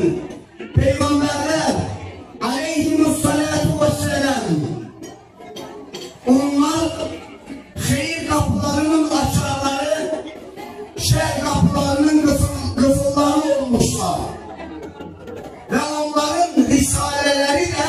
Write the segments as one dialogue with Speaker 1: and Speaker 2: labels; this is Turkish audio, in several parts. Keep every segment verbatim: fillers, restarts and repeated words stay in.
Speaker 1: peygamberler aleyhimussalatu vesselam, onlar hayır kapılarının açarları, şer kapılarının kıfılları olmuşlar. Ve onların risaleleri de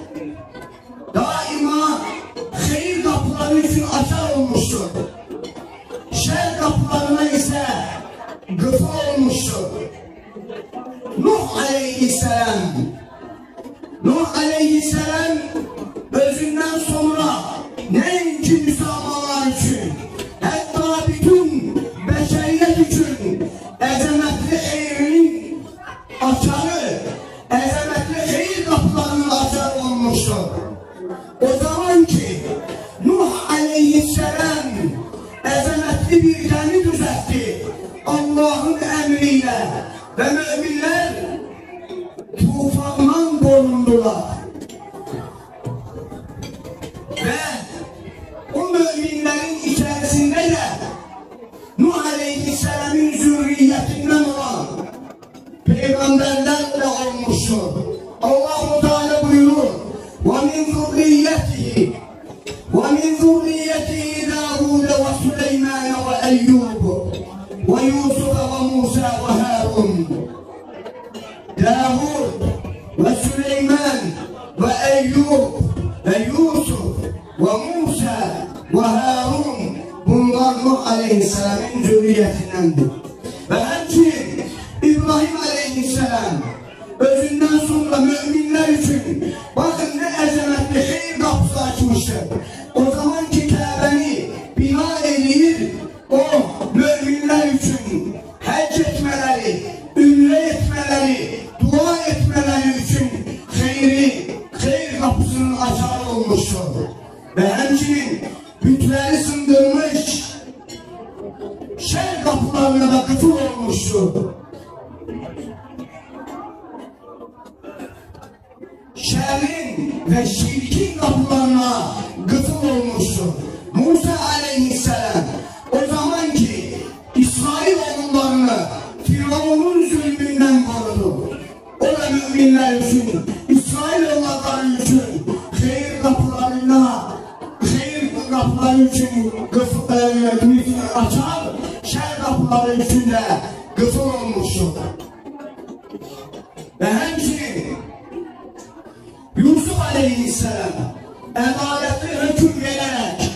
Speaker 1: daima hayır kapıları için açar olmuştur. Şer kapılarına ise gıfıl olmuştur. Nuh aleyhisselam Nuh aleyhisselam özünden sonra neyinki Müslümanlar için, hatta bütün beşeriyet için ezametli hayırın açarı, ezametli hayır kapılarının açarı olmuştur. O zaman ki Nuh aleyhisselam ezametli bir gemi düzeltti Allah'ın emriyle ve müminler tufandan korundular. Ve o müminlerin içerisinde de Nuh aleyhisselamın zürriyetinden olan peygamberler de olmuştur. Allah-u Teala buyurur: وَمِنْ ذُرِّيَّتِهِ وَمِنْ ذُرِّيَّتِهِ دَاوُودَ وَسُلَيْمَانَ وَأَيُّوبَ وَيُوسُفَ وَمُوسَى وَهَارُونَ. Davud ve Süleyman ve Eyyub ve Yusuf ve Musa ve Harun, bunlar Nuh aleyhisselamın zürriyetindendir. Ve hemçinin İbrahim aleyhisselam özünden sonra müminler için bakın ne azametli hayır kapısı açmıştır. O zamanki Kabe'ni bina edilir, o müminler için hac etmeleri, ümre etmeleri, dua etmeleri için hayri, hayır kapısının açarı olmuştur. Ve hemçinin bütleri sındırmış, şer kapılarına da kıfıl olmuştur. Şerrin ve şirkin kapılarına gıfıl olmuştur. Musa aleyhisselam o zaman ki İsrail oğullarını Firavun'un zulmünden korudu. O da müminler için, İsrail oğulları için hayır kapılarına, hayır kapıları için gıfıl açar, şer kapıları için de gıfıl olmuştur. Ve hemçinin Yusuf aleyhisselam adaletli hüküm vererek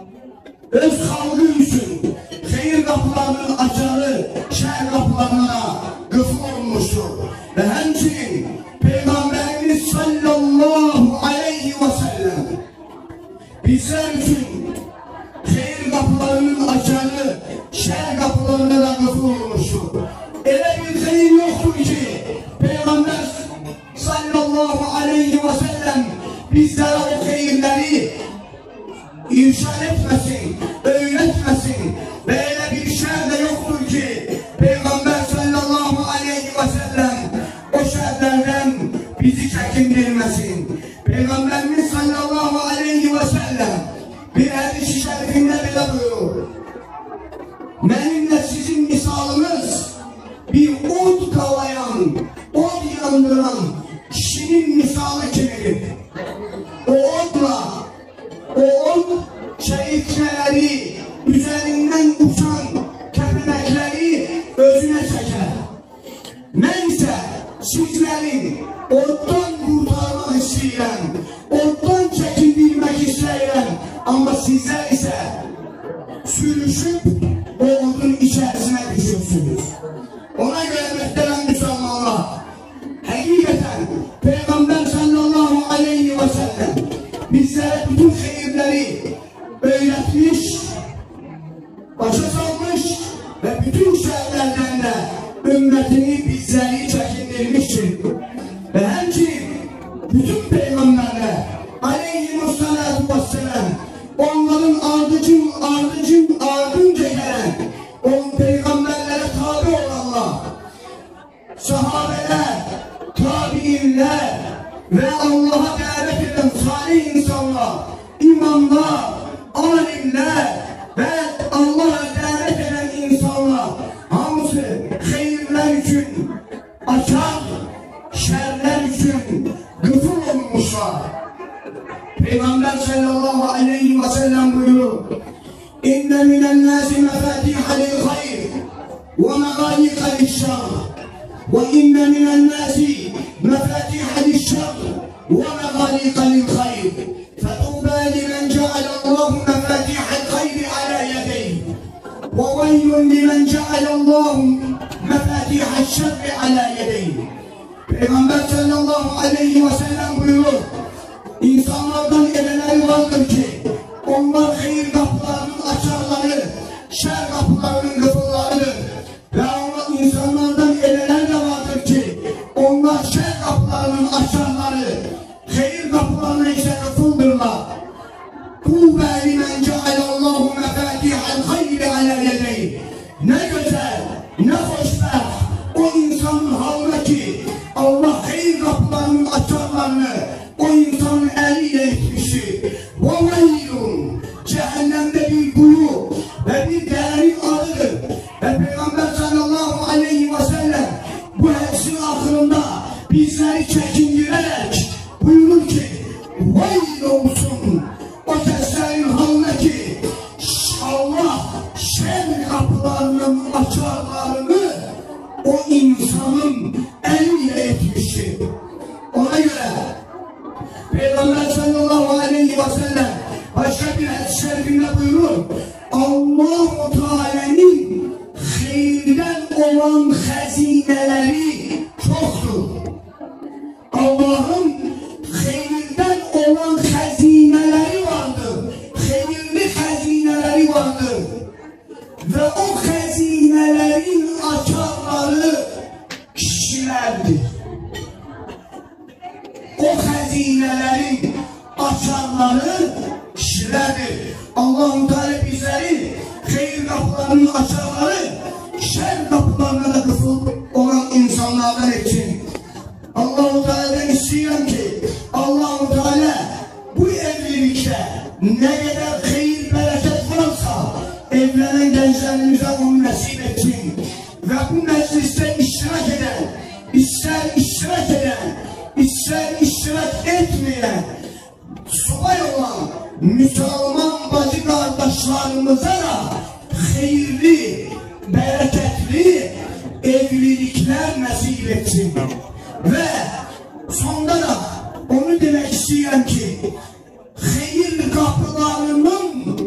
Speaker 1: öz halkı için hayır kapılarının açarı, şer kapılarına gıfıl olmuştur. Ve hemçinin Peygamberimiz sallallahu aleyhi ve sellem bizler için hayır kapılarının açarı, şer kapılarına da gıfıl olmuştur. Öyle bir hayır yoktur ki Peygamber sallallahu aleyhi ve sellem bizlere o hayırları irşad etmesin, öğretmesin. Böyle bir şer de yoktur ki Peygamber sallallahu aleyhi ve sellem o şerlerden bizi çekindirmesin. Peygamberimiz sallallahu aleyhi ve sellem bir hadis-i şerifinde bile buyurur: benimle sizin misalınız bir ot kavayan, ot yandıran kişinin misali gibidir. O otla, o ot çelikleri, üzerinden uçan kepenekleri özüne çeker. Neyse sizlerin ottan kurtarmak isteyen, ottan çekindirmek isteyen, ama sizler ise sürüşüp o otun içerisine düşürsünüz. Ona göre muhterem Müslümanlar, hakikaten Peygamber sallallahu aleyhi ve sellem bizlere bütün hayırları öğretmiş, başa salmış ve bütün şerlerden de ümmetini, bizleri çekindirmiştir. Ve hemçinin bütün peygamberler aleyhimussalatu vesselam onların ardıcın ardıcın ardınca gelen on peygamberlere tabi olanlar, sahabeler, tabiinler ve Allah'a davet eden salih insanlar, imamlar, alimler ve Allah'a davet eden insanlar hamısı hayırlar için açar, için gıfır olmuşlar. Peygamber sallallahu aleyhi ve sellem buyuruyor. İnne minen nâsi mefâtiha lil hayr ve megâlika lişşer ve inne minen nâsi mefâtiha lişşer ve megâlika lil hayr. فَطُوبَى لِمَنْ جَعَلَ اللّٰهُ مَفَاتِحَ الْخَيْرِ عَلَى يَدَيْهِ وَوَيْلٌ لِمَنْ جَعَلَ اللّٰهُ مَفَاتِحَ الشَّرِّ عَلَى يَدَيْهِ. Peygamber sallallahu aleyhi ve sellem buyuruyor. İnsanlardan eleleri vardır ki onlar hayır kapılarının açarları, şer kapılarının kıfırlarıdır. Ve onlar insanlardan eleler de vardır ki onlar şer kapılarının açarları, hayır kapılarına ise kıfıldırlar. Tuğbâ limen cealallahu mefâtihel hayri alâ yedeyh. Ne güzel, ne hoşbeht o insanın haline ki Allah hayır kapılarının açarlarını o insanın eliyle etmiştir. وَوَيْلٌ Cehennemde bir kuyu ve bir değerin adıdır. Ve Peygamber sallallahu aleyhi ve sellem bu hepsinin ahırında bizleri çekindirerek buyurur ki vayl olsun o seslerin haline ki Allah şer kapılarının açarlarını o insanın eliyle etmiştir. Ona göre Peygamber sallallahu aleyhi ve sellem başka bir hadis-i şerifinde buyurur. Allah-u Teala'nın hayırdan olan hazineleri çoktur. Allah'ın hayırdan olan hazineleri vardır. Hayırlı hazineleri vardır. Ve o hazinelerin açarları kişilerdir. O hazinelerin açarları kişilerdir. Allah-u Teala bizleri hayır kapılarının açarları, şer kapılarına da kıfıl olan insanlardan için. Allah-u Teala'dan istiyorum ki Allah-u Teala bu evlilikte ne kadar hayır bereket varsa evlenen gençlerimize onu nasip etsin. Ve bu mecliste iştirak eden, ister iştirak eden, ister iştirak etmeyen, subay olan Müslüman bacı kardeşlerimize da hayırlı, bereketli evlilikler nasip etsin. Ve sonunda da onu demek istiyorum ki hayır kapılarının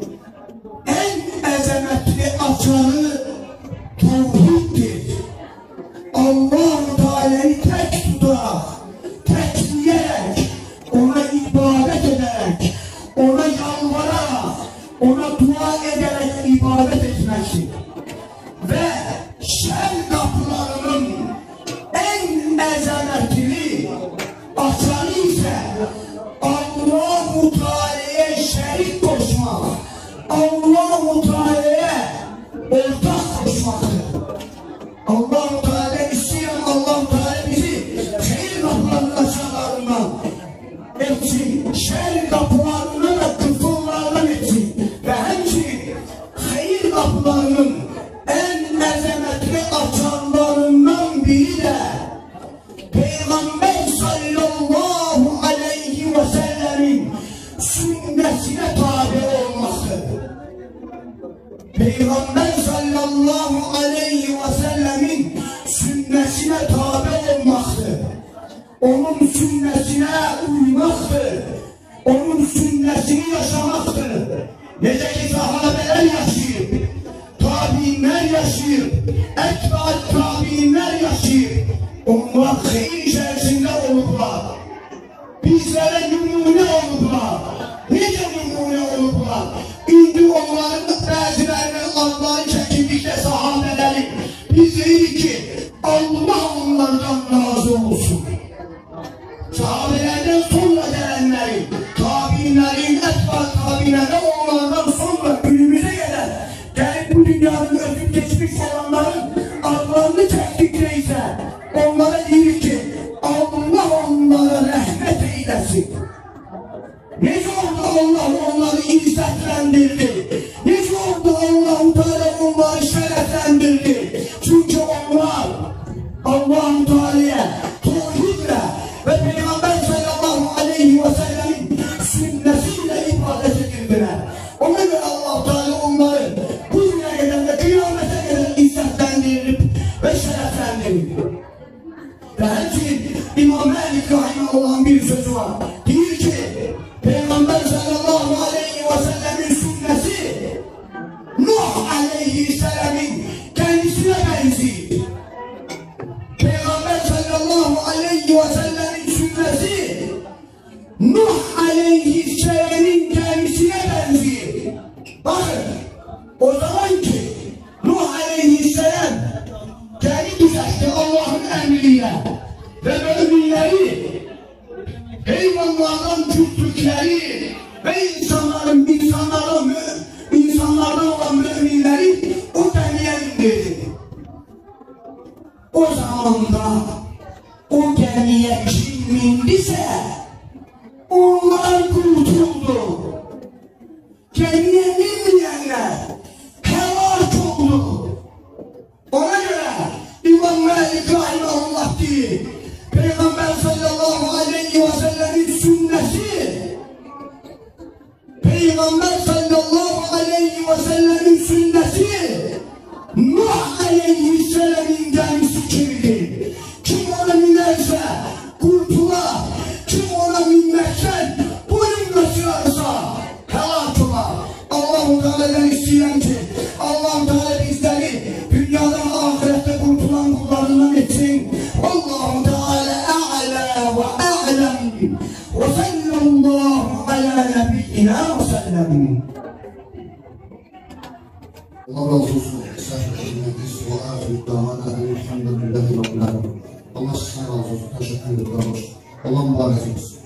Speaker 1: en azametli açarı tevhiddir. Allah-u Teala'yı tek tutarak, tekleyerek, ona ibadet ederek, ona yalvararak, ona dua ederek ibadet etmektir. Ve şer kapılarının en azametli açarı ise Allah-u Teala'ya şerik koşmak, Allah-u Teala'ya ortak koşmaktır. Allah-u Teala isteyen Allah-u Teala bizi hayır kapılarının açarlarından etsin, şer kapılarından da kıfırlardan etsin ve hemşin hayır kapılarının en azametli açarlarından biri de Peygamber sallallahu aleyhi ve sellemin sünnetine tabi olmaktır. Peygamber sallallahu aleyhi ve sellemin sünnetine tabi olmaktır. Onun sünnetine uymaktır. Onun sünnetini yaşamaktır. Nece ki sahabeler yaşıyor, tabiinler yaşıyor, etbaat tabiinler yaşıyor. Onlar hayır içerisinde olurlar. Bizlere numune olurlar. Nice numune olurlar. İndi onların bazılarının Allah'ın çekildikçe sahabeleri biz dedik ki Allah onlardan razı olsun. Sahabelerden sonra gelenlerin, tabiinlerin, etbaat tabiinlerden onlardan sonra günümüze gelen, gelip bu dünyanın öpüp geçmiş olanların Allah'ını çektikçe ise onlara dedik ki Allah onlara rahmet eylesin. Nece oldu Allah onları izzetlendirdi? Nece oldu Allah-u Teala onları şereflendirdi? Çünkü onlar Allah-u Teala'ya tevhid Daha ki İmam Malik Rahimahullah'ın bir sözü var. Diyor ki Peygamber sallallahu aleyhi ve sellemin sünnesi Nuh aleyhisselamın kendisine benziyor. Peygamber sallallahu aleyhi ve sellemin sünnesi Nuh aleyhisselamın kendisine benziyor. Bakın o zaman ki Nuh aleyhisselam kendi düzeltti Allah'ın emriyle ve müminleri hayvanlardan küçükleri ve insanların insanların insanlardan olan müminleri o gemiye indirdi. O zaman da o gemiye kim indiyse onlar kurtuldu. Gemiye inmeyenler helak oldu. Ona göre İmam Malik Rahimahullah diyor. Peygamber sallallahu aleyhi ve sellemin sünnesi Peygamber sallallahu aleyhi ve sellemin sünnesi Nuh aleyhisselamın gemisi gibidir. Kim ona binerse kurtular, kim ona binmezse boyun götürürse helak olar. Allah-u Teala'dan isteyen ki Allah-u Teala bizleri dünyadan ahirette kurtulan kullarından etsin. Allah-u Teala a'la ve a'lem ve sallallahu ala nebiyyina ve sellem.
Speaker 2: Allah razı olsun. Allah sizden razı olsun. Teşekkür ederim. Allah mübarek olsun.